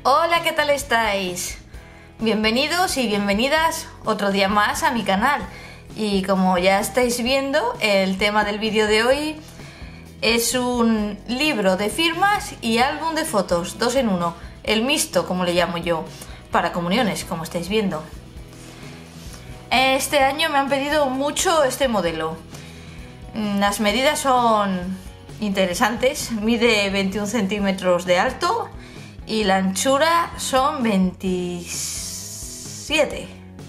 Hola, ¿qué tal estáis? Bienvenidos y bienvenidas otro día más a mi canal. Y como ya estáis viendo, el tema del vídeo de hoy es un libro de firmas y álbum de fotos, 2 en 1, el mixto, como le llamo yo, para comuniones, como estáis viendo. Este año me han pedido mucho este modelo. Las medidas son interesantes, mide 21 centímetros de alto y la anchura son 26,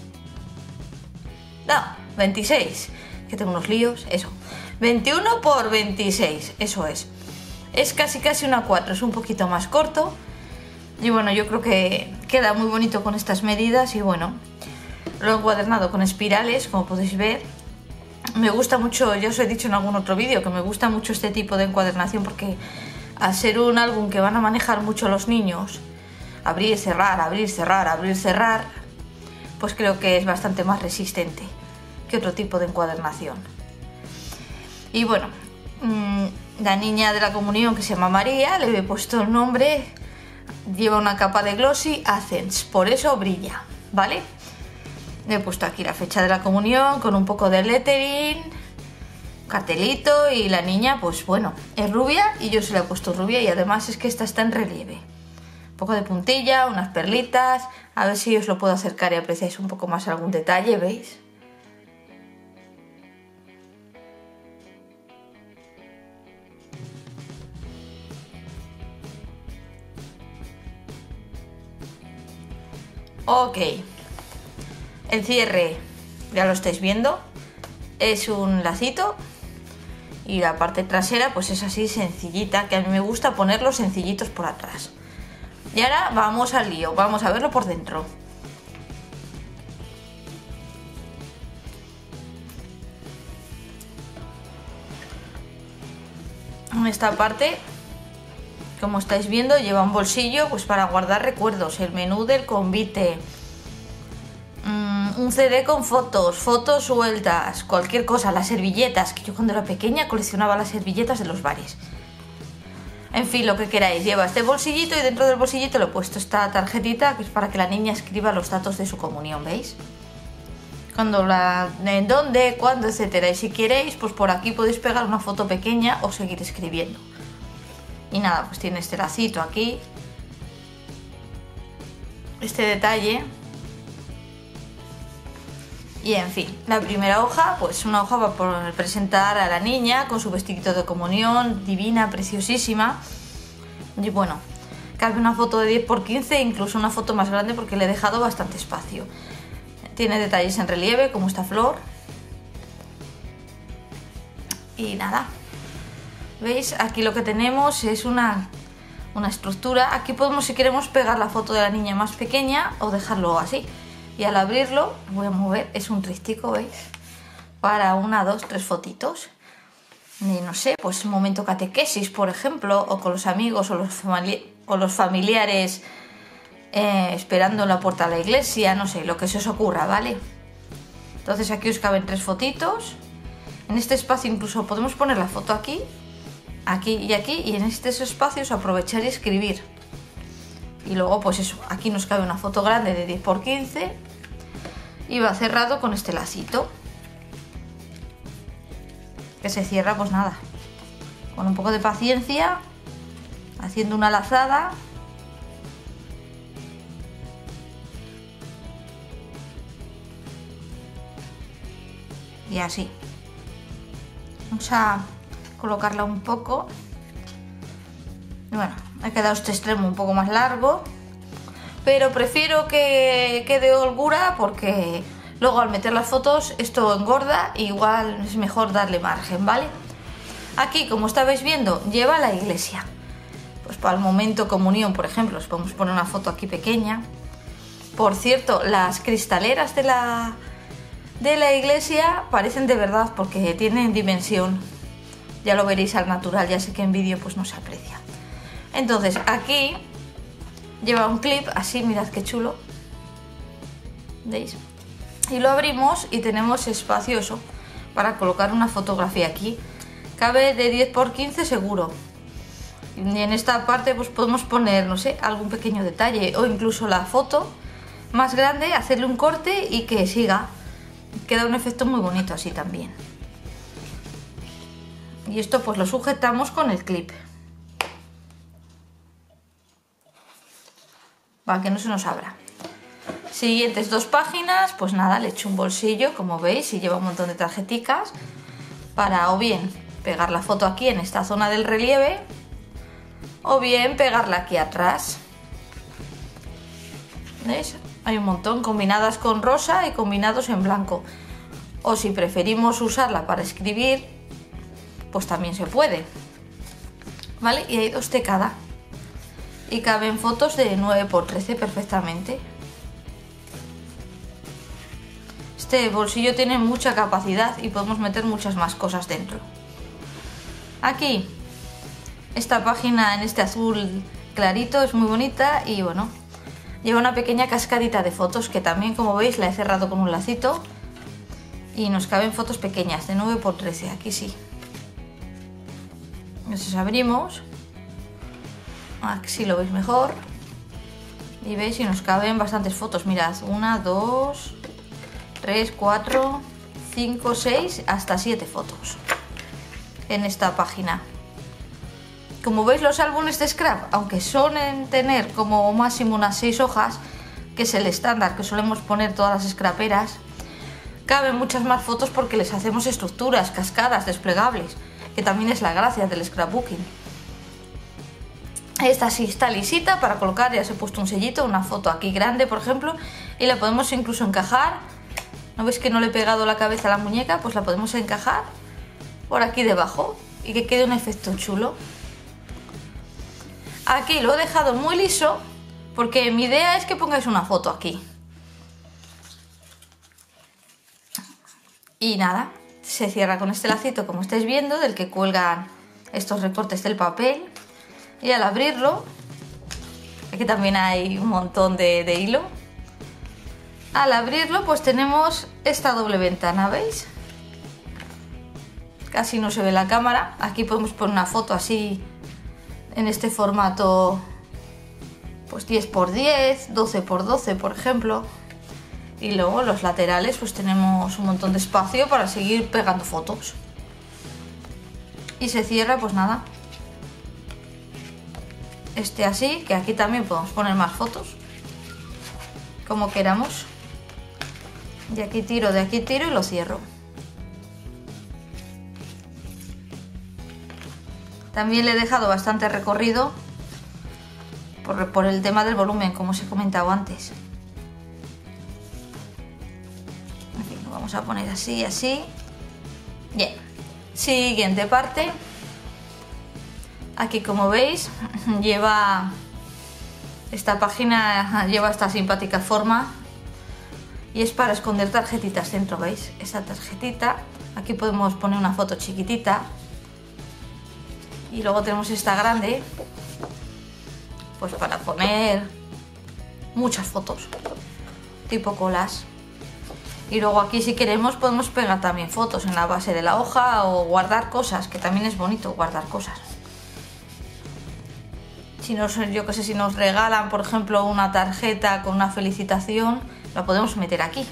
que tengo unos líos, eso, 21 por 26, eso es casi una 4, es un poquito más corto y bueno, yo creo que queda muy bonito con estas medidas y bueno, lo he encuadernado con espirales, como podéis ver. Me gusta mucho, ya os he dicho en algún otro vídeo que me gusta mucho este tipo de encuadernación porque al ser un álbum que van a manejar mucho los niños, abrir, cerrar, abrir, cerrar, abrir, cerrar, pues creo que es bastante más resistente que otro tipo de encuadernación. Y bueno, la niña de la comunión, que se llama María, le he puesto el nombre, lleva una capa de glossy Accents, por eso brilla, ¿vale? Le he puesto aquí la fecha de la comunión con un poco de lettering, cartelito, y la niña, pues bueno, es rubia y yo se la he puesto rubia y además es que esta está en relieve. Un poco de puntilla, unas perlitas, a ver si os lo puedo acercar y apreciáis un poco más algún detalle, ¿veis? Ok, el cierre, ya lo estáis viendo, es un lacito. Y la parte trasera pues es así sencillita, que a mí me gusta ponerlos sencillitos por atrás. Y ahora vamos al lío, vamos a verlo por dentro. En esta parte, como estáis viendo, lleva un bolsillo pues para guardar recuerdos, el menú del convite, un CD con fotos sueltas, cualquier cosa, las servilletas, que yo cuando era pequeña coleccionaba las servilletas de los bares. En fin, lo que queráis, lleva este bolsillito y dentro del bolsillito le he puesto esta tarjetita que es para que la niña escriba los datos de su comunión, ¿veis? En dónde, cuándo, etcétera. Y si queréis, pues por aquí podéis pegar una foto pequeña o seguir escribiendo. Y nada, pues tiene este lacito aquí, este detalle. Y en fin, la primera hoja, pues una hoja para presentar a la niña con su vestidito de comunión, divina, preciosísima. Y bueno, cabe una foto de 10 por 15, incluso una foto más grande porque le he dejado bastante espacio. Tiene detalles en relieve, como esta flor. Y nada, ¿veis? Aquí lo que tenemos es una estructura. Aquí podemos, si queremos, pegar la foto de la niña más pequeña o dejarlo así. Y al abrirlo, voy a mover, es un tríptico, ¿veis? Para 1, 2, 3 fotitos. Y no sé, pues un momento catequesis, por ejemplo, o con los amigos o los familiares esperando en la puerta de la iglesia, no sé, lo que se os ocurra, ¿vale? Entonces aquí os caben 3 fotitos. En este espacio incluso podemos poner la foto aquí, aquí y aquí, y en estos espacios aprovechar y escribir. Y luego pues eso, aquí nos cabe una foto grande de 10 por 15 y va cerrado con este lacito que se cierra, pues nada, con un poco de paciencia, haciendo una lazada. Y así. Vamos a colocarla un poco. Y bueno, he quedado este extremo un poco más largo, pero prefiero que quede holgura porque luego al meter las fotos esto engorda y igual es mejor darle margen, ¿vale? Aquí, como estabais viendo, lleva la iglesia. Pues para el momento comunión, por ejemplo, os podemos poner una foto aquí pequeña. Por cierto, las cristaleras de la iglesia parecen de verdad porque tienen dimensión. Ya lo veréis al natural, ya sé que en vídeo pues no se aprecia. Entonces aquí lleva un clip así, mirad qué chulo, ¿veis? Y lo abrimos y tenemos espacio eso para colocar una fotografía aquí. Cabe de 10 por 15 seguro. Y en esta parte pues podemos poner, no sé, algún pequeño detalle o incluso la foto más grande, hacerle un corte y que siga. Queda un efecto muy bonito así también. Y esto pues lo sujetamos con el clip para que no se nos abra. Siguientes 2 páginas, pues nada, le echo un bolsillo, como veis, y lleva un montón de tarjeticas para o bien pegar la foto aquí en esta zona del relieve o bien pegarla aquí atrás. ¿Veis? Hay un montón combinadas con rosa y combinados en blanco. O si preferimos usarla para escribir, pues también se puede. ¿Vale? Y hay 2 de cada. Y caben fotos de 9 x 13 perfectamente. Este bolsillo tiene mucha capacidad y podemos meter muchas más cosas dentro. Aquí, esta página en este azul clarito es muy bonita y bueno, lleva una pequeña cascadita de fotos que también, como veis, la he cerrado con un lacito y nos caben fotos pequeñas de 9 x 13, aquí sí. Entonces abrimos, aquí lo veis mejor y veis y nos caben bastantes fotos. Mirad, 1, 2, 3, 4, 5, 6, hasta 7 fotos en esta página. Como veis, los álbumes de scrap, aunque suelen tener como máximo unas 6 hojas, que es el estándar que solemos poner todas las scraperas, caben muchas más fotos porque les hacemos estructuras, cascadas, desplegables, que también es la gracia del scrapbooking. Esta sí está lisita para colocar, ya se he puesto un sellito, una foto aquí grande por ejemplo, y la podemos incluso encajar. ¿No veis que no le he pegado la cabeza a la muñeca? Pues la podemos encajar por aquí debajo y que quede un efecto chulo. Aquí lo he dejado muy liso porque mi idea es que pongáis una foto aquí. Y nada, se cierra con este lacito, como estáis viendo, del que cuelgan estos recortes del papel. Y al abrirlo, aquí también hay un montón de hilo. Al abrirlo pues tenemos esta doble ventana, ¿veis? Casi no se ve la cámara. Aquí podemos poner una foto así en este formato, pues 10 x 10, 12 x 12 por ejemplo. Y luego los laterales pues tenemos un montón de espacio para seguir pegando fotos. Y se cierra pues nada, este así, que aquí también podemos poner más fotos como queramos. De aquí tiro y lo cierro. También le he dejado bastante recorrido por el tema del volumen, como os he comentado antes. Aquí lo vamos a poner así, así. Bien. Siguiente parte. Aquí, como veis, lleva esta página, lleva esta simpática forma. Y es para esconder tarjetitas dentro, ¿veis? Esta tarjetita, aquí podemos poner una foto chiquitita. Y luego tenemos esta grande, pues para poner muchas fotos, tipo colas. Y luego aquí, si queremos, podemos pegar también fotos en la base de la hoja o guardar cosas, que también es bonito guardar cosas. Si nos, yo que sé, si nos regalan, por ejemplo, una tarjeta con una felicitación, la podemos meter aquí.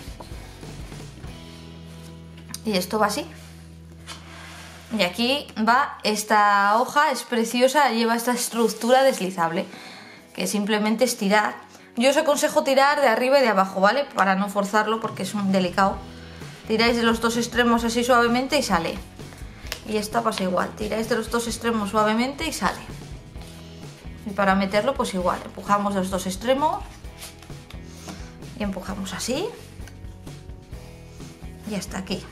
Y esto va así. Y aquí va esta hoja, es preciosa, lleva esta estructura deslizable, que simplemente es tirar. Yo os aconsejo tirar de arriba y de abajo, ¿vale? Para no forzarlo porque es un delicado. Tiráis de los 2 extremos así suavemente y sale. Y esta pasa igual, tiráis de los 2 extremos suavemente y sale. Y para meterlo pues igual, empujamos de los 2 extremos y empujamos así y hasta aquí.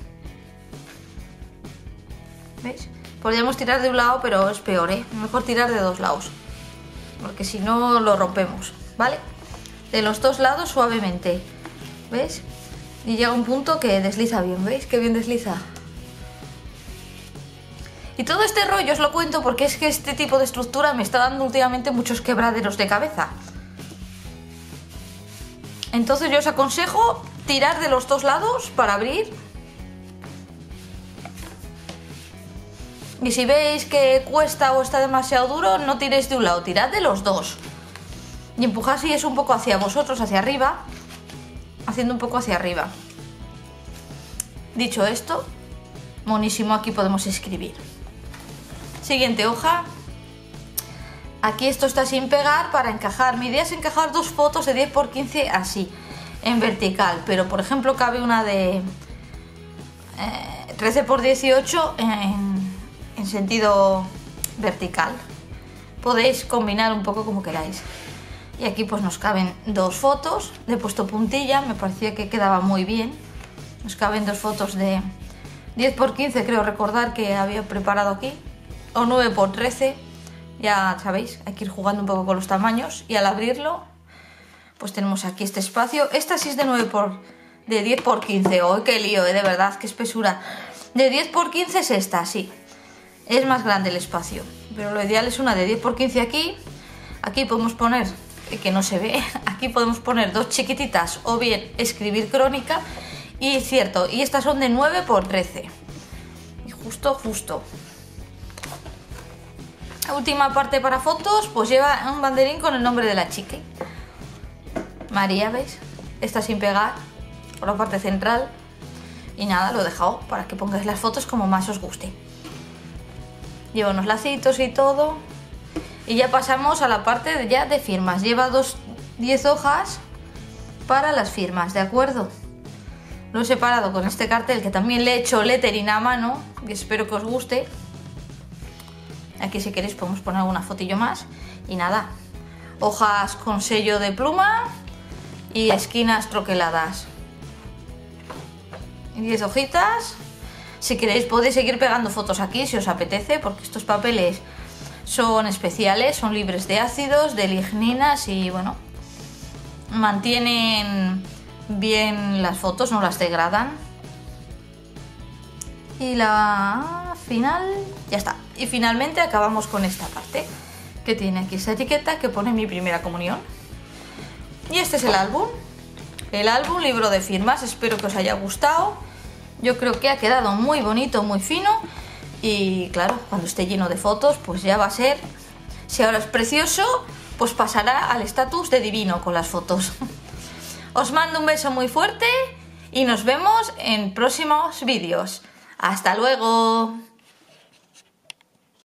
¿Veis? Podríamos tirar de un lado, pero es peor, ¿eh? Mejor tirar de 2 lados, porque si no lo rompemos, ¿vale? De los 2 lados suavemente, ¿veis? Y llega un punto que desliza bien, ¿veis? Qué bien desliza. Y todo este rollo os lo cuento porque es que este tipo de estructura me está dando últimamente muchos quebraderos de cabeza. Entonces yo os aconsejo tirar de los 2 lados para abrir. Y si veis que cuesta o está demasiado duro, no tiréis de un lado, tirad de los dos. Y empujad si es un poco hacia vosotros, hacia arriba, haciendo un poco hacia arriba. Dicho esto, monísimo, aquí podemos escribir. Siguiente hoja. Aquí esto está sin pegar para encajar. Mi idea es encajar dos fotos de 10 por 15 así, en vertical. Pero por ejemplo cabe una de 13 por 18 en sentido vertical. Podéis combinar un poco como queráis. Y aquí pues nos caben dos fotos. Le he puesto puntilla, me parecía que quedaba muy bien. Nos caben dos fotos de 10 por 15, creo recordar que había preparado aquí. O 9 por 13. Ya sabéis, hay que ir jugando un poco con los tamaños. Y al abrirlo, pues tenemos aquí este espacio. Esta sí es de 10 por 15. ¡Oh, qué lío! De verdad, qué espesura. De 10 por 15 es esta, sí. Es más grande el espacio. Pero lo ideal es una de 10 por 15 aquí. Aquí podemos poner, que no se ve, aquí podemos poner dos chiquititas o bien escribir crónica. Y cierto, y estas son de 9 por 13. Y justo. La última parte para fotos, pues lleva un banderín con el nombre de la chica. María, ¿veis? Está sin pegar por la parte central. Y nada, lo he dejado para que pongáis las fotos como más os guste. Lleva unos lacitos y todo. Y ya pasamos a la parte de firmas. Lleva 10 hojas para las firmas, ¿de acuerdo? Lo he separado con este cartel que también le he hecho lettering a mano. Y espero que os guste. Aquí si queréis podemos poner alguna fotillo más. Y nada, hojas con sello de pluma y esquinas troqueladas. 10 hojitas. Si queréis podéis seguir pegando fotos aquí si os apetece, porque estos papeles son especiales, son libres de ácidos, de ligninas y bueno, mantienen bien las fotos, no las degradan. Y la final, ya está. Y finalmente acabamos con esta parte que tiene aquí esta etiqueta que pone mi primera comunión. Y este es el álbum, libro de firmas. Espero que os haya gustado. Yo creo que ha quedado muy bonito, muy fino. Y claro, cuando esté lleno de fotos, pues ya va a ser, si ahora es precioso, pues pasará al estatus de divino con las fotos. Os mando un beso muy fuerte y nos vemos en próximos vídeos. ¡Hasta luego!